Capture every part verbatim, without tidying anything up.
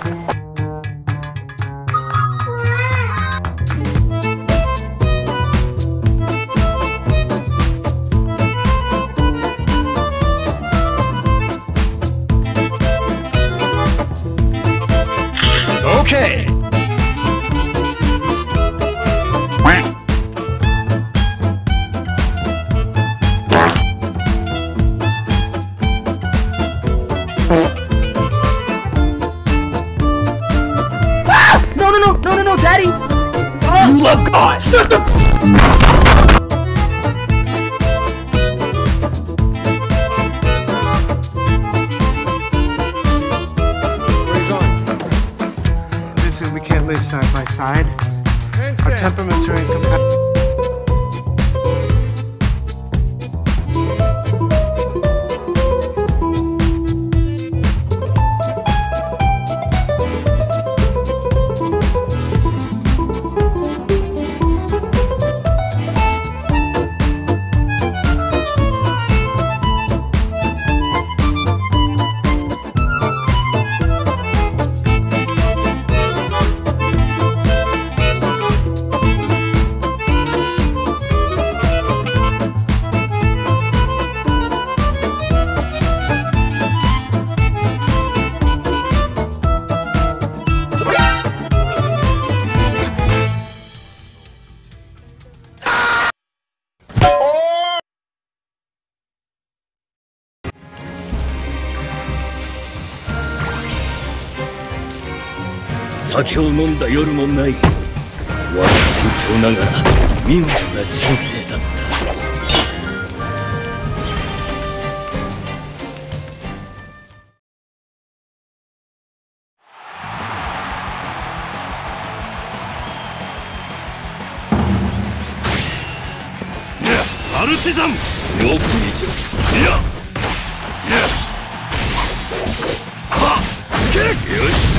Okay. Ah! No, no, no, no, no, no, Daddy! Oh. You love God! Shut the f- We can't live side by side. Our temperaments are incompatible. 酒を飲んだ夜もない。我が船長ながら見事な人生だった。パルチザン、よく見てろ。いや、いや、はっ、つけ、よし。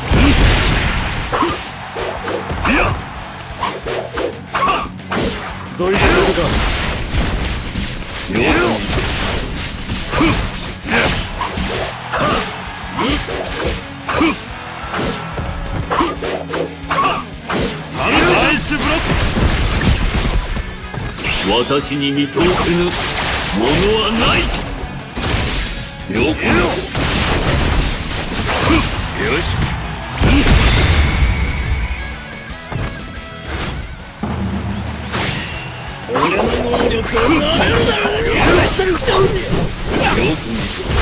どいてくれるか。よアイスブロック。私に見通せぬものはない。よくよし。 俺の能力をなめるな。よし。よく見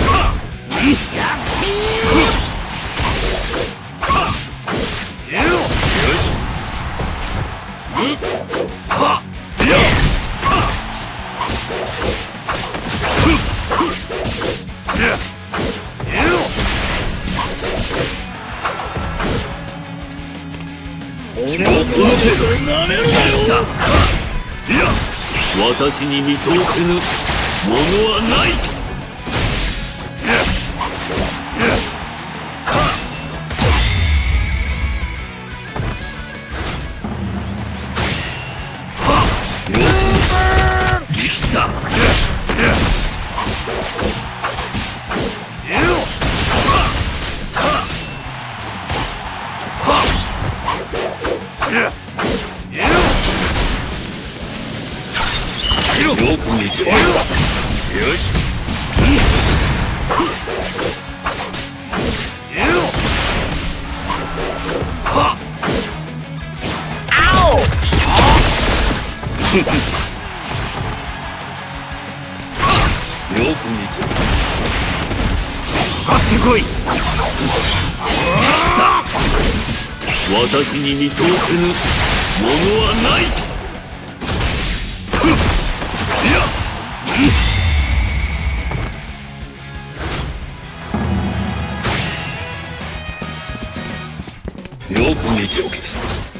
いや、私に見通せぬものはない。できた。よく見てろ。よし。はっ。あお。よく見てろ。かかってこい。来た。私に見通せぬものはない。 よく見ておけ。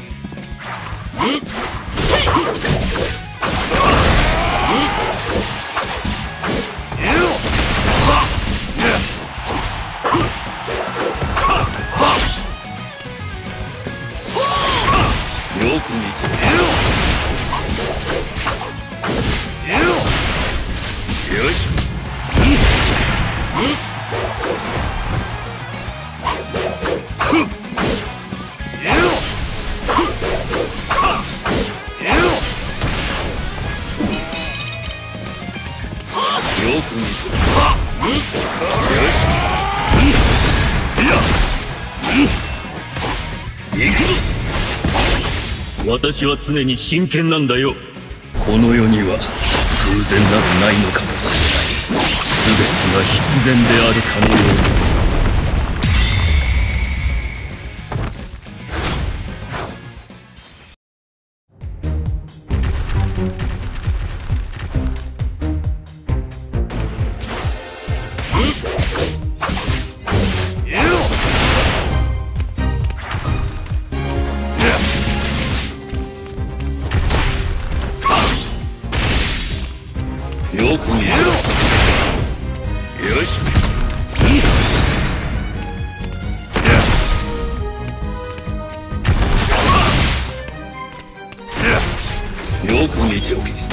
よく見て。よし。よ私は常に真剣なんだよ。この世には偶然などないのかもしれない。全てが必然であるかのように。よく見ろ。よし。よく見ておけ。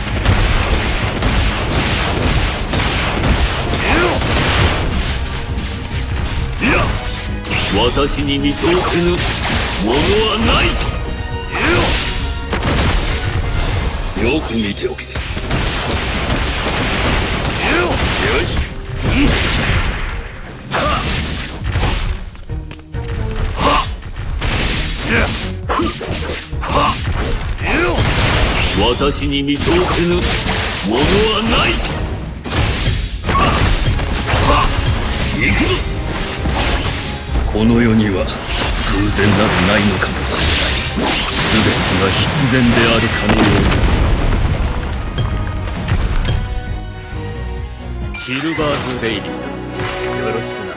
私に見通せぬものはない。よく見ておけ。よし。私に見通せぬものはない。行くぞ。この世には偶然などないのかもしれない。全てが必然であるかのように。シルバーズ・レイディ、よろしく。